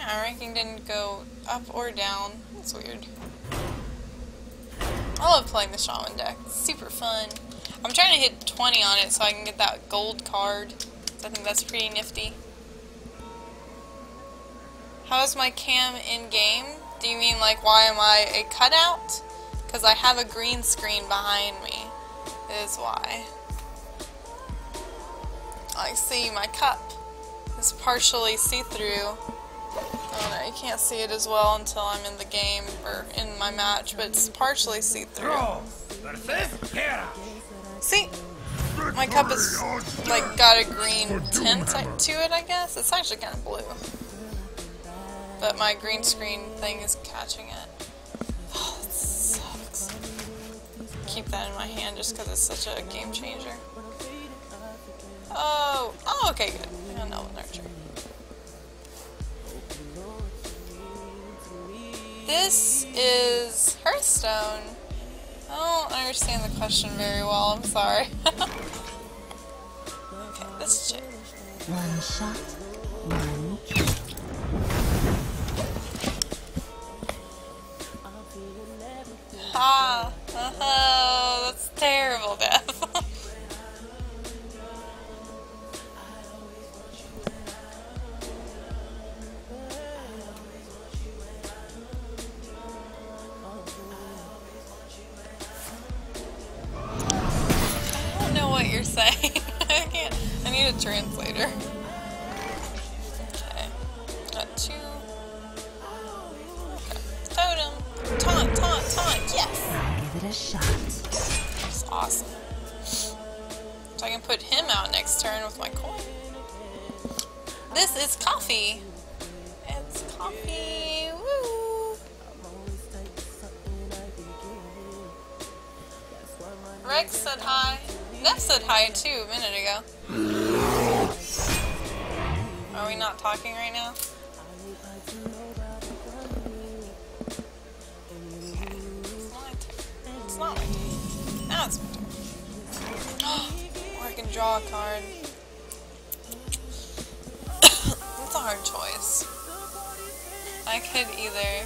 Yeah, our ranking didn't go up or down. That's weird. I love playing the Shaman deck. It's super fun. I'm trying to hit 20 on it so I can get that gold card. I think that's pretty nifty. How is my cam in-game? Do you mean like why am I a cutout? Because I have a green screen behind me. Is why. Like, see, my cup is partially see-through. Oh no, you can't see it as well until I'm in the game or in my match, but it's partially see-through. See? My cup is like got a green tint to it, I guess. It's actually kind of blue. But my green screen thing is catching it. Oh, it sucks. Keep that in my hand just because it's such a game changer. Oh, okay, good. I got Elven Nurture. This is Hearthstone. I don't understand the question very well, I'm sorry. Okay, this chick. One shot, one kill. Oh, that's terrible, Death. I don't know what you're saying. I need a translator. Okay, got 2. Okay. Totem. Taunt, yes! I'll give it a shot. That's awesome. So I can put him out next turn with my coin. This is coffee. It's coffee. Woo! Rex said hi. Neff said hi too a minute ago. Are we not talking right now? It's not my turn. Now it's my turn. Or I can draw a card. That's a hard choice. I could either...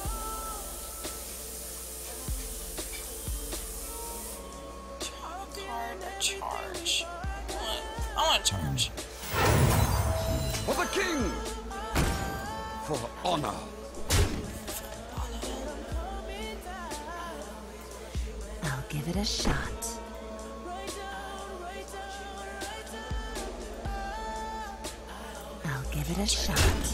draw a card or charge. I want to charge. For the king! For honor! I'll give it a shot. I'll give it a shot.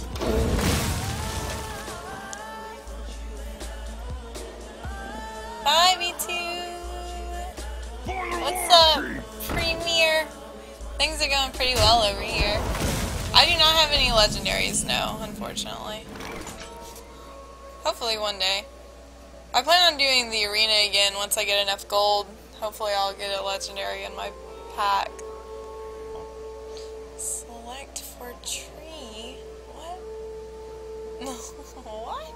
Bye, V2! What's up, Premier? Things are going pretty well over here. I do not have any legendaries, no, unfortunately. Hopefully one day. I plan on doing the arena again once I get enough gold. Hopefully I'll get a legendary in my pack. Select for tree? What? What?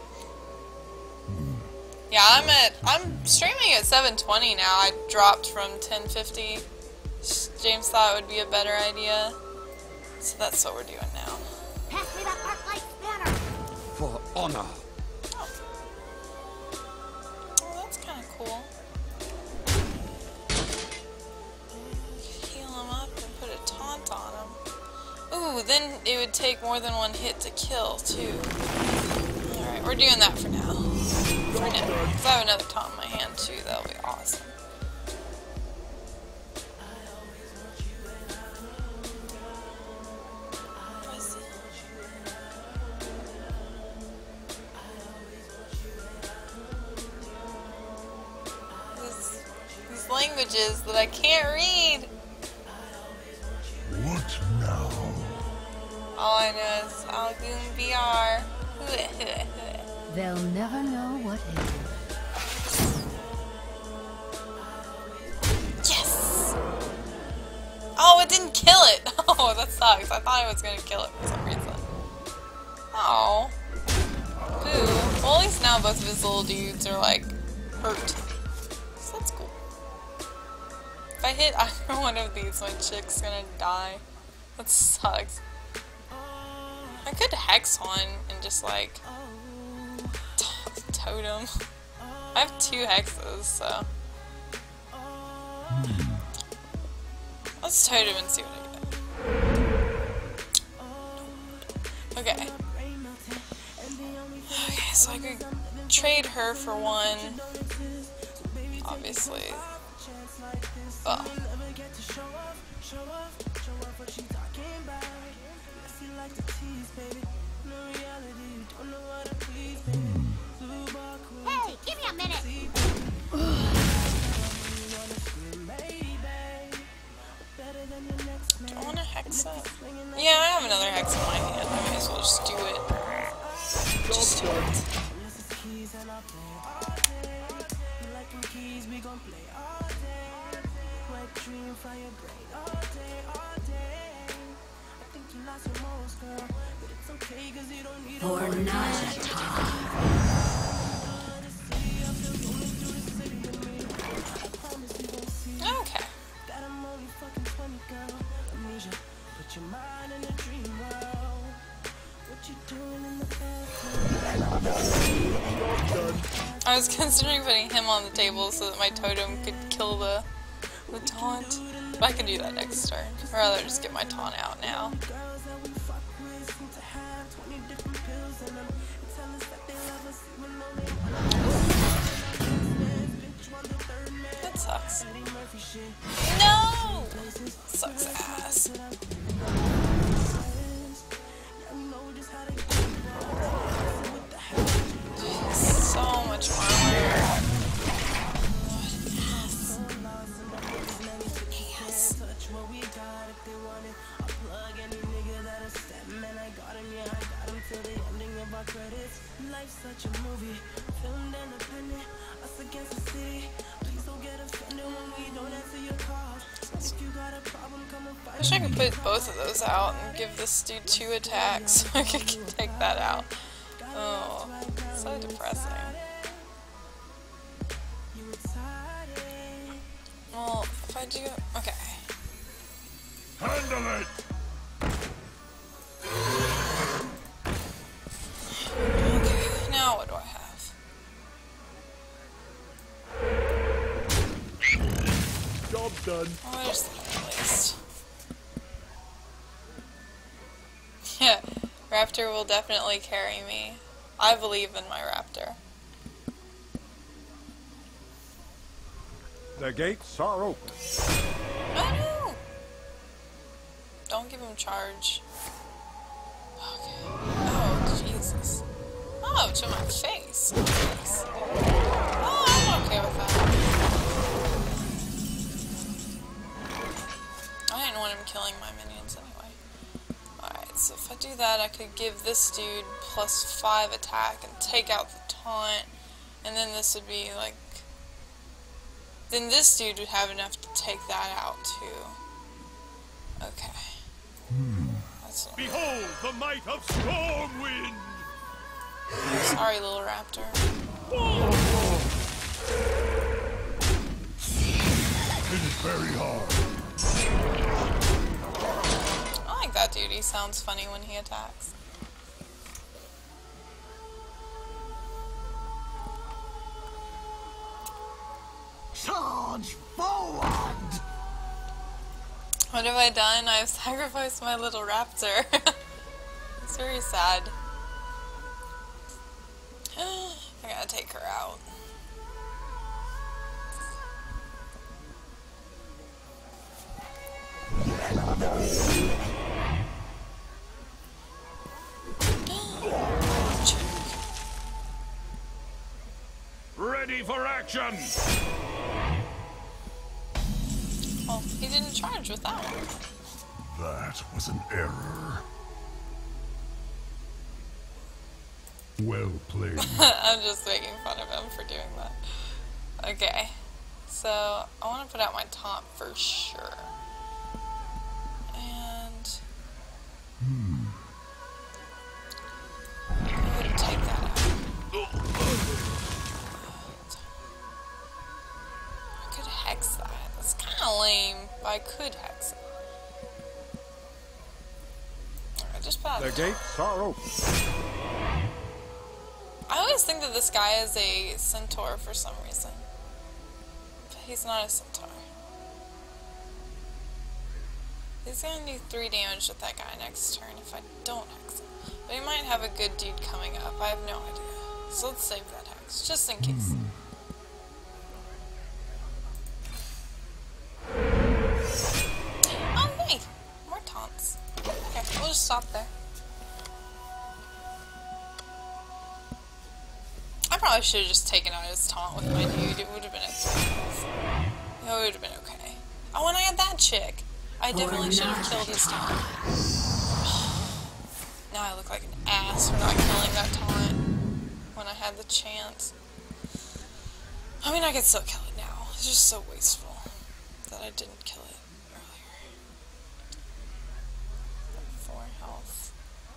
Yeah, I'm streaming at 720 now. I dropped from 1050. James thought it would be a better idea. So that's what we're doing now. Pass me that Arclight banner. For honor! Oh, that's kind of cool. Heal him up and put a taunt on him. Ooh, then it would take more than one hit to kill, too. Alright, we're doing that for now. For now. Because I have another taunt in my hand, too. That'll be awesome. These languages that I can't read. What now? All I know is Algoon BR. They'll never know what hit them. Yes! Oh, it didn't kill it! Oh, that sucks. I thought it was gonna kill it for some reason. Oh. Boo. Well, at least now both of his little dudes are, like, hurt. So that's cool. If I hit either one of these, my chick's gonna die. That sucks. I I could hex one and just like totem. I have 2 hexes, so let's totem and see what I get. Okay. Okay, so I could trade her for one. Obviously. Oh. Hey, give me a minute. Do I want to hex it? Yeah, I have another hex in my hand. I may as well just do it. Just do it. For Okay. I was considering putting him on the table so that my totem could kill the taunt. But I can do that next turn. Or rather just get my taunt out now. That sucks. No! Sucks ass. So much armor. Yes. Wish I could put both of those out and give this dude 2 attacks so I could take that out. Oh, so depressing. Well, if I do... Okay. Handle it! Okay, now what do I have? Job done. Oh, there's that at least. Yeah, Raptor will definitely carry me. I believe in my Raptor. The gates are open. Oh no! Don't give him charge. Okay. Oh, Jesus. Oh, to my face. Nice. Oh, I'm okay with that. I didn't want him killing my minions anyway. Alright, so if I do that, I could give this dude +5 attack and take out the taunt. And then this would be like... Then this dude would have enough to take that out too. Okay. That's not... Behold the might of Stormwind! Sorry, little raptor. It is very hard. I like that dude. He sounds funny when he attacks. Charge forward! What have I done? I've sacrificed my little raptor. It's very sad. I gotta take her out. Ready for action! Well, he didn't charge with that one. That was an error. Well played. I'm just making fun of him for doing that. Okay. So, I want to put out my taunt for sure. And... I'm going to take that out. I could hex that. That's kind of lame, but I could hex it. Alright, just put out The gates are open. I always think that this guy is a centaur for some reason. But he's not a centaur. He's gonna do 3 damage with that guy next turn if I don't hex him. But he might have a good dude coming up. I have no idea. So let's save that hex, just in case. Oh, hey! More taunts. Okay, we'll just stop there. I probably should have just taken out his taunt with my dude. It would have been okay. It would have been okay. Oh, and I had that chick. I definitely should have killed his taunt. Now I look like an ass for not killing that taunt when I had the chance. I mean, I could still kill it now. It's just so wasteful that I didn't kill it earlier. 4 health.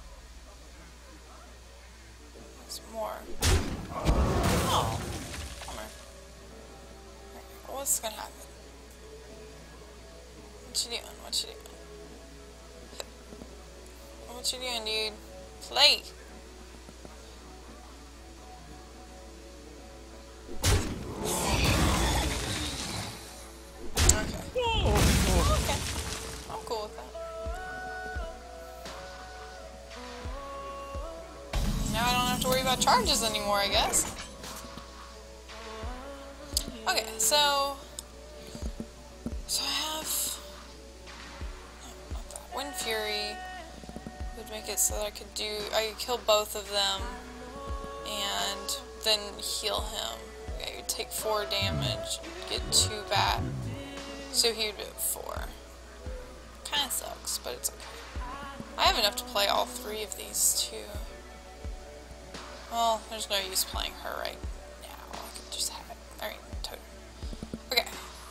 There's more. Oh, bummer. What's gonna happen? What you doing? What you doing? What you doing, dude? Play! Okay. Okay. I'm cool with that. Now I don't have to worry about charges anymore, I guess. Okay, so I have not that. Wind Fury would make it so that I could kill both of them and then heal him. Okay, you'd take 4 damage, get 2 back. So he would be at 4. Kinda sucks, but it's okay. I have enough to play all 3 of these too. Well, there's no use playing her right now. I could just have it. Alright, totem. Okay.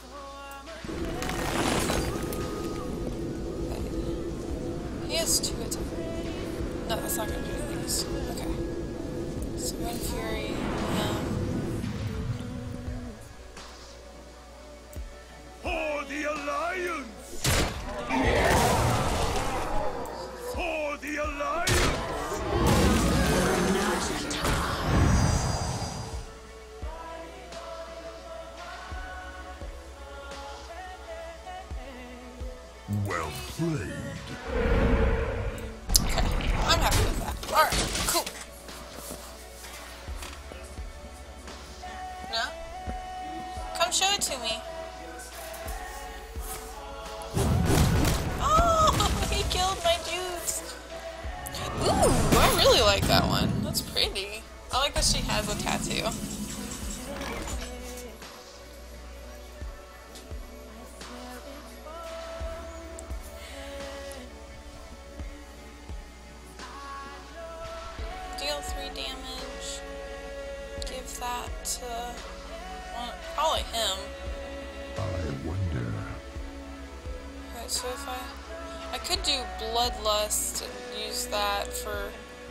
He has 2 attacks. No, that's not gonna do these. Okay. So Wind Fury, For the Alliance! For the Alliance! Well played. okay. I'm happy with that. Alright, cool. No? Come show it to me. Oh, he killed my dudes. Ooh, I really like that one. That's pretty. I like that she has a tattoo. Deal 3 damage. Give that to, well, probably him. I wonder. Alright, so if I could do Bloodlust and use that for,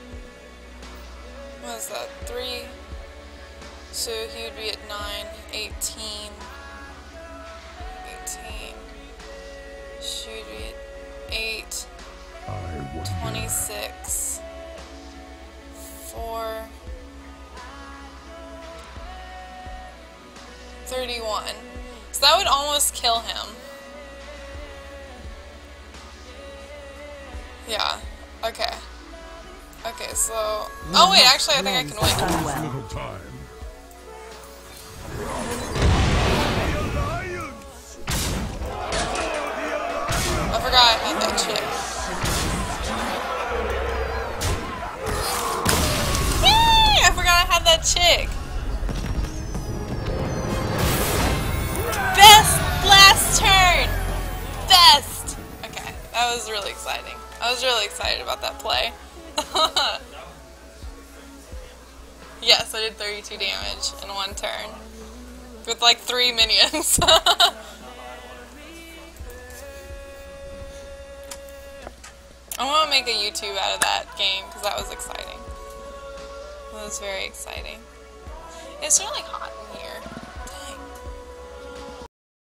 what is that, 3? So he would be at 9, 18. 18. She would be at 8, I wonder. 26. 4, 31. So that would almost kill him. Yeah. Okay. Okay, so... Oh wait, actually I think I can win. Little time. I forgot I had that chick. Yay! I forgot I had that chick. Best last turn! Best! Okay, that was really exciting. I was really excited about that play. Yes, I did 32 damage in 1 turn. With like 3 minions. I want to make a YouTube out of that game because that was exciting. It was very exciting. It's really hot.